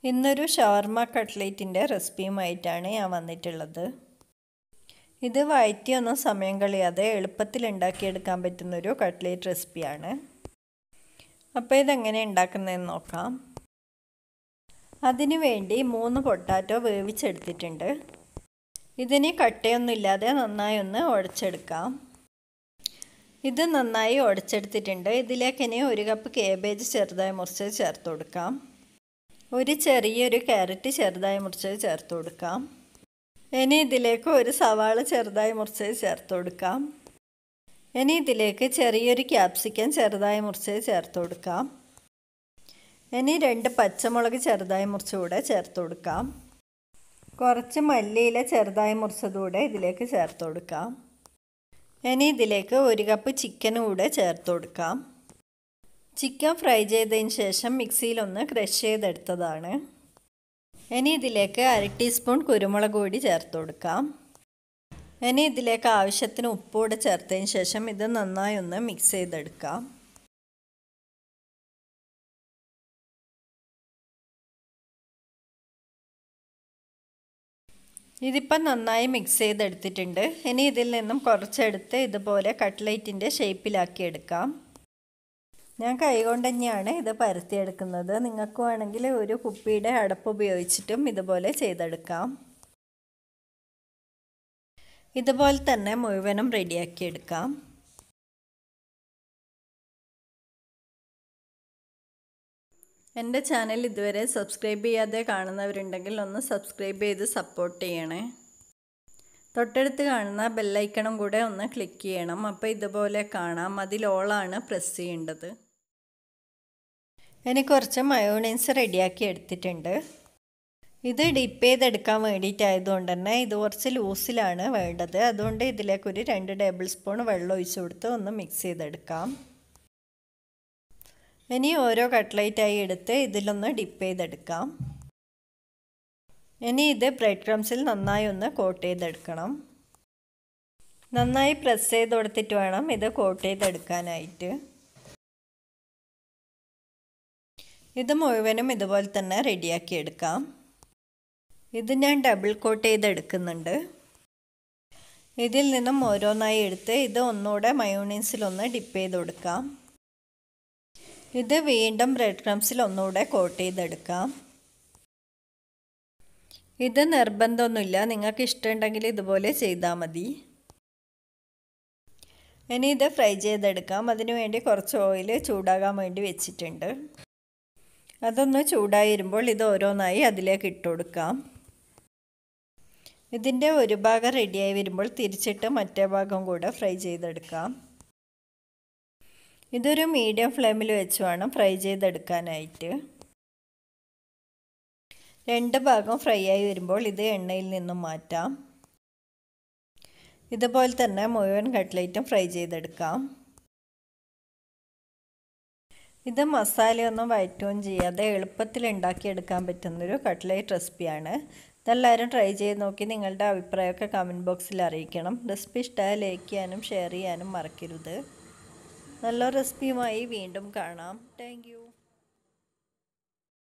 ഇന്നൊരു ഷവർമ കട്ട്ലേറ്റിൻ്റെ റെസിപ്പിയുമായിട്ടാണ് ഞാൻ വന്നിട്ടുള്ളത്. ഇത് വഴറ്റിയൊന്നും സമയം കളയാതെ എളുപ്പത്തിൽ ഉണ്ടാക്കിയെടുക്കാൻ പറ്റുന്നൊരു കട്ട്ലേറ്റ് റെസിപ്പിയാണ്. അപ്പോൾ ഇതെങ്ങനെ ഉണ്ടാക്കുന്നതെന്ന് നോക്കാം. അതിനു വേണ്ടി 3 പൊട്ടാറ്റോ വേവിച്ചെടുത്തിട്ടുണ്ട്. ഇതിന് കട്ടയൊന്നുമില്ലാതെ നന്നായി ഒന്ന് ഉടച്ചെടുക്കാം. ഇത് നന്നായി ഉടച്ചെടുത്തിട്ടുണ്ട്. ഇതിലേക്ക് ഇനി 1 കപ്പ് കേബേജ് ചെറുതായി മുറിച്ചത് ചേർത്ത് കൊടുക്കാം. ഒരു ചെറിയൊരു ക്യാരറ്റ് ചെറുതായി മുറിച്ചത് ചേർത്ത് കൊടുക്കാം. ഇനി ഇതിലേക്ക് ഒരു സവാള ചെറുതായി മുറിച്ചത് ചേർത്ത് കൊടുക്കാം. ഇനി ഇതിലേക്ക് ചെറിയൊരു ക്യാപ്സിക്കം ചെറുതായി മുറിച്ചത് ചേർത്ത് കൊടുക്കാം. ഇനി 2 പച്ചമുളക് ചെറുതായി മുറിച്ചുകൂടെ ചേർത്ത് കൊടുക്കാം. കുറച്ച് മല്ലിയില ചെറുതായി മുറിച്ചതുകൂടെ ഇതിലേക്ക് ചേർത്ത് കൊടുക്കാം. ഇനി ഇതിലേക്ക് 1 കപ്പ് ചിക്കൻ കൂടെ ചേർത്ത് കൊടുക്കാം. ചിക്കൻ ഫ്രൈ ചെയ്തതിന് ശേഷം മിക്സിയിലൊന്ന് ക്രഷ് ചെയ്തെടുത്തതാണ്. ഇനി ഇതിലേക്ക് 1/2 ടീസ്പൂൺ കുരുമുളക് പൊടി ചേർത്ത് കൊടുക്കാം. ഇനി ഇതിലേക്ക് ആവശ്യത്തിന് ഉപ്പ് കൂടെ ചേർത്തതിന് ശേഷം ഇത് നന്നായി ഒന്ന് മിക്സ് ചെയ്തെടുക്കാം. ഇതിപ്പം നന്നായി മിക്സ് ചെയ്തെടുത്തിട്ടുണ്ട്. ഇനി ഇതിൽ നിന്നും കുറച്ചെടുത്ത് ഇതുപോലെ കട്ട്ലേറ്റിൻ്റെ ഷേപ്പിലാക്കി എടുക്കാം. ഞാൻ കൈകൊണ്ട് തന്നെയാണ് ഇത് പരത്തിയെടുക്കുന്നത്. നിങ്ങൾക്ക് വേണമെങ്കിൽ ഒരു കുപ്പിയുടെ അടപ്പ് ഉപയോഗിച്ചിട്ടും ഇതുപോലെ ചെയ്തെടുക്കാം. ഇതുപോലെ തന്നെ മുഴുവനും റെഡിയാക്കി എടുക്കാം. എൻ്റെ ചാനൽ ഇതുവരെ സബ്സ്ക്രൈബ് ചെയ്യാതെ കാണുന്നവരുണ്ടെങ്കിൽ ഒന്ന് സബ്സ്ക്രൈബ് ചെയ്ത് സപ്പോർട്ട് ചെയ്യണേ. തൊട്ടടുത്ത് കാണുന്ന ബെല്ലൈക്കണും കൂടെ ഒന്ന് ക്ലിക്ക് ചെയ്യണം. അപ്പോൾ ഇതുപോലെ കാണാം. അതിൽ ഓളാണ് പ്രസ് ചെയ്യേണ്ടത്. ഇനി കുറച്ച് മയോണൈസ് റെഡിയാക്കി എടുത്തിട്ടുണ്ട്. ഇത് ഡിപ്പ് ചെയ്തെടുക്കാൻ വേണ്ടിയിട്ടായതുകൊണ്ട് തന്നെ ഇത് കുറച്ച് ലൂസിലാണ് വേണ്ടത്. അതുകൊണ്ട് ഇതിലേക്കൊരു 2 ടേബിൾ സ്പൂൺ വെള്ളം ഒഴിച്ചു കൊടുത്ത് ഒന്ന് മിക്സ് ചെയ്തെടുക്കാം. ഇനി ഓരോ കട്ട്ലേറ്റായി എടുത്ത് ഇതിലൊന്ന് ഡിപ്പ് ചെയ്തെടുക്കാം. ഇനി ഇത് ബ്രെഡ് ക്രംസിൽ നന്നായി ഒന്ന് കോട്ട് ചെയ്തെടുക്കണം. നന്നായി പ്രസ് ചെയ്ത് കൊടുത്തിട്ട് വേണം ഇത് കോട്ട് ചെയ്തെടുക്കാനായിട്ട്. ഇത് മുഴുവനും ഇതുപോലെ തന്നെ റെഡിയാക്കി എടുക്കാം. ഇത് ഞാൻ ഡബിൾ കോട്ട് ചെയ്തെടുക്കുന്നുണ്ട്. ഇതിൽ നിന്നും ഓരോന്നായി എടുത്ത് ഇത് ഒന്നുകൂടെ മയോണൈസിലൊന്ന് ഡിപ്പ് ചെയ്ത് കൊടുക്കാം. ഇത് വീണ്ടും ബ്രെഡ് ക്രംസിൽ ഒന്നുകൂടെ കോട്ട് ചെയ്തെടുക്കാം. ഇത് നിർബന്ധമൊന്നുമില്ല, നിങ്ങൾക്ക് ഇഷ്ടമുണ്ടെങ്കിൽ ഇതുപോലെ ചെയ്താൽ മതി. ഇനി ഇത് ഫ്രൈ ചെയ്തെടുക്കാം. അതിനു വേണ്ടി കുറച്ച് ഓയിൽ ചൂടാകാൻ വേണ്ടി വെച്ചിട്ടുണ്ട്. അതൊന്ന് ചൂടായി വരുമ്പോൾ ഇത് ഓരോന്നായി അതിലേക്ക് ഇട്ട് കൊടുക്കാം. ഇതിൻ്റെ ഒരു ഭാഗം റെഡിയായി വരുമ്പോൾ തിരിച്ചിട്ട് മറ്റേ ഭാഗം കൂടെ ഫ്രൈ ചെയ്തെടുക്കാം. ഇതൊരു മീഡിയം ഫ്ലെയിമിൽ വെച്ച് വേണം ഫ്രൈ ചെയ്തെടുക്കാനായിട്ട്. 2 ഭാഗം ഫ്രൈ ആയി വരുമ്പോൾ ഇത് എണ്ണയിൽ നിന്നും മാറ്റാം. ഇതുപോലെ തന്നെ മുഴുവൻ കട്ട്ലേറ്റും ഫ്രൈ ചെയ്തെടുക്കാം. ഇത് മസാലയൊന്നും വഴറ്റുകയും ചെയ്യാതെ എളുപ്പത്തിൽ ഉണ്ടാക്കിയെടുക്കാൻ പറ്റുന്നൊരു കട്ട്ലേറ്റ് റെസിപ്പിയാണ്. ഇതെല്ലാവരും ട്രൈ ചെയ്ത് നോക്കി നിങ്ങളുടെ അഭിപ്രായമൊക്കെ കമൻറ്റ് ബോക്സിൽ അറിയിക്കണം. റെസിപ്പി ഇഷ്ടമായ ലൈക്ക് ചെയ്യാനും ഷെയർ ചെയ്യാനും മറക്കരുത്. നല്ല റെസിപ്പിയുമായി വീണ്ടും കാണാം. Thank U.